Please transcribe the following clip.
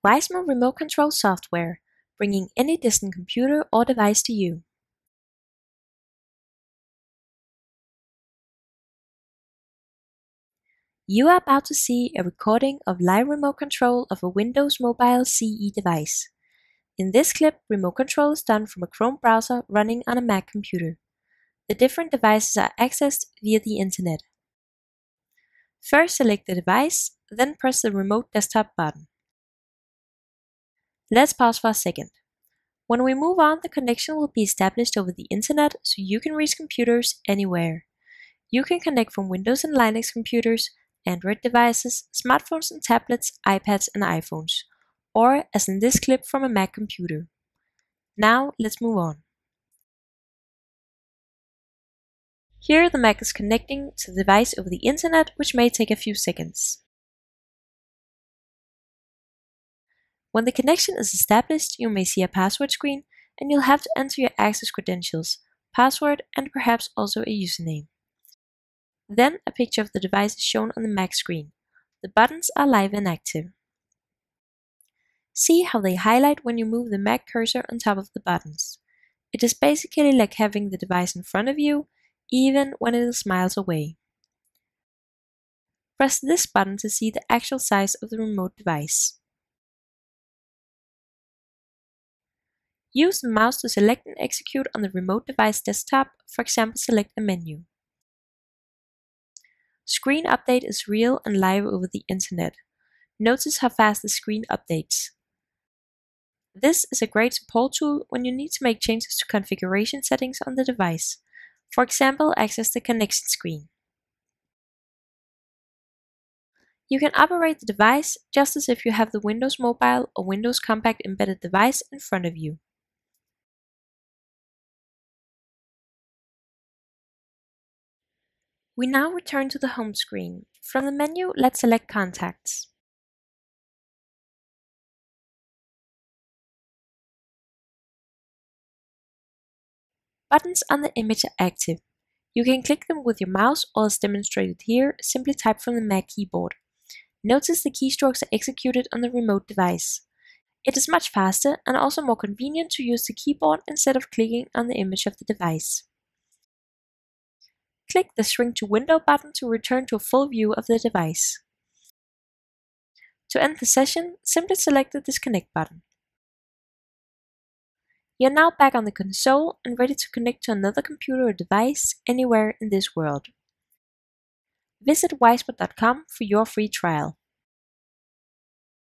WiseMo remote control software, bringing any distant computer or device to you. You are about to see a recording of live remote control of a Windows Mobile CE device. In this clip, remote control is done from a Chrome browser running on a Mac computer. The different devices are accessed via the internet. First select the device, then press the remote desktop button. Let's pause for a second. When we move on, the connection will be established over the internet so you can reach computers anywhere. You can connect from Windows and Linux computers, Android devices, smartphones and tablets, iPads and iPhones, or as in this clip from a Mac computer. Now let's move on. Here the Mac is connecting to the device over the internet, which may take a few seconds. When the connection is established, you may see a password screen and you'll have to enter your access credentials, password and perhaps also a username. Then a picture of the device is shown on the Mac screen. The buttons are live and active. See how they highlight when you move the Mac cursor on top of the buttons. It is basically like having the device in front of you, even when it is miles away. Press this button to see the actual size of the remote device. Use the mouse to select and execute on the remote device desktop, for example select a menu. Screen update is real and live over the internet. Notice how fast the screen updates. This is a great support tool when you need to make changes to configuration settings on the device. For example, access the connection screen. You can operate the device just as if you have the Windows Mobile or Windows Compact embedded device in front of you. We now return to the home screen. From the menu, let's select Contacts. Buttons on the image are active. You can click them with your mouse or as demonstrated here, simply type from the Mac keyboard. Notice the keystrokes are executed on the remote device. It is much faster and also more convenient to use the keyboard instead of clicking on the image of the device. Click the Shrink to Window button to return to a full view of the device. To end the session, simply select the Disconnect button. You're now back on the console and ready to connect to another computer or device anywhere in this world. Visit WiseMo.com for your free trial.